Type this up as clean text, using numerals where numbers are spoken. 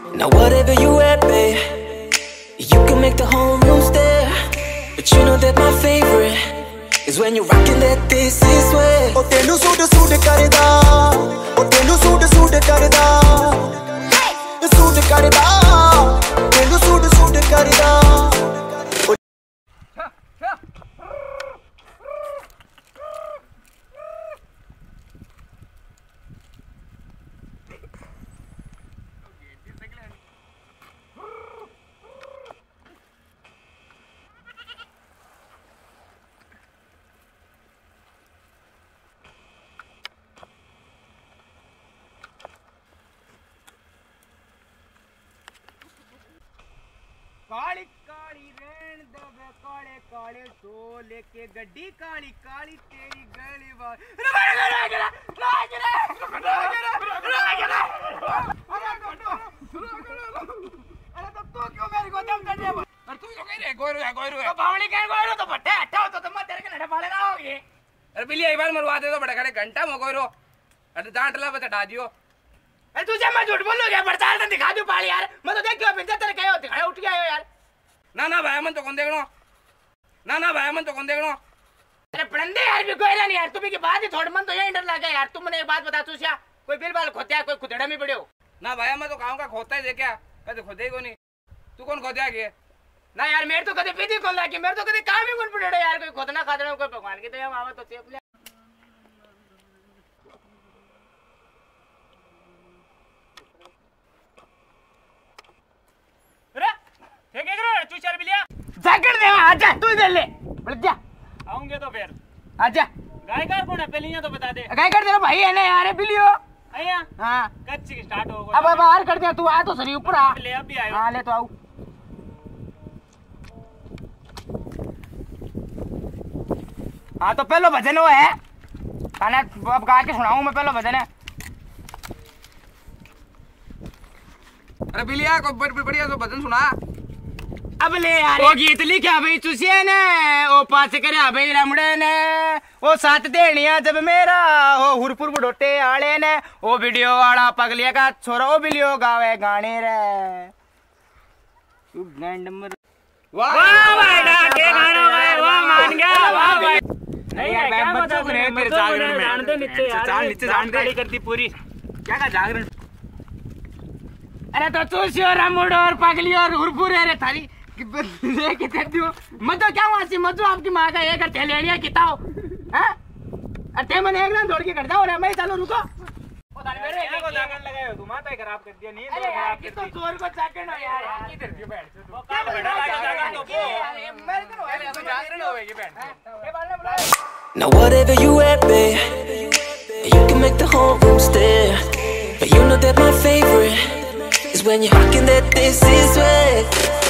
Now whatever you at, babe, you can make the whole room stare. But you know that my favorite is when you're rocking that this is way. Oh tenu suit karda, oh tenu suit karda, suit karda, tenu suit karda. Kali Kali रेण दबे काले काले सो लेके गड्डी काली काली तेरी गली बात अरे तो तू क्यों मेरी गोदम कर रहे हो? अरे तू क्यों कह रहे गोरू है तो बावली कह गोरू तो बट्टे हटा हो तो मत तेरे के नडे पाले ना होगी। अरे बिल्ली एक बार मरवा दे तो बड़ा खड़े घंटा मो गोरू अरे डांट ला बता दियो। अरे तुझे मैं झूठ बोल लूंगा पड़ताल तो दिखा दूं पाली यार मैं तो देख क्यों पिंजर तेरे कहे होते खड़े उठ गए हो यार। ना भाई मन तो कौन देखनो ना भाई मन तो कौन देखनो। अरे पढ़ंदे यार भी कोई नहीं यार तुम्ही की बात ही थोड़ मन तो यही डर लगा यार। तुम ने एक बात बता तुझे कोई बिल बाल खोत्या कोई खुदड़ा में पड़े हो ना भाई मैं तो गांव का खोता ही दे क्या कदे खोदे को नहीं तू कौन खोदया के ना यार मेरे तो कदे विधि कौन लागी मेरे तो कदे काम ही कौन पड़े यार कोई खोदना खादना कोई भगवान की दया आवे तो चेप ले। तू चल बिलिया जैकेट दे आजा तू इधर ले बोल जा आऊंगे तो फिर आजा। गायकार कौन है पहले तो बता दे। गायकार तेरा भाई है ना यार बिलियो आया हां कच्ची की स्टार्ट हो गया अब बाहर कर दे तू आ तो सही ऊपर आ ले अब भी आयो हां ले तो आऊ। हां तो पहलो भजन वो है खाना अब गा के सुनाऊं मैं पहलो भजन है। अरे बिलिया कोई बढ़िया तो भजन सुना अब ले यार वो गीत लिखा भाई तुझे ने ओ पास करे भाई रमड़े ने ओ साथ देनिया जब मेरा ओ हुरपुर बडोटे आले ने ओ वीडियो वाला पगलिया का छोरा ओ बिलियो गावे गाने रे तू गंड मर वाह बेटा के गाना गाए वाह मान गया वाह भाई नहीं यार क्या बच्चों को नहीं मेरे जागरण में जान दे नीचे यार चाल नीचे जान दे करती पूरी क्या का जागरण। अरे तो तू सियो रमड़ो और पगली और हुरपुर है रे थारी लेके देती हो मतो क्या वासी मतो आपकी माँ का एक ठेलेनिया किताओ हैं अरे मैंने एक ना दौड़ के कर जाओ रे मैं चलो रुको पता नहीं मेरे को जागरण लगाए हो तुम माता ही खराब कर दिया नींद खराब कर दी तो चोर को जागरण हो यार किधर क्यों बैठ वो काल बैठा लगा जागरण तो वो मेरे को है तो जागरण होएगी बैठ ये बाल बुला। Now whatever you at, babe, you can make the whole room stare. But you know that my favorite is when you're rocking that this is way.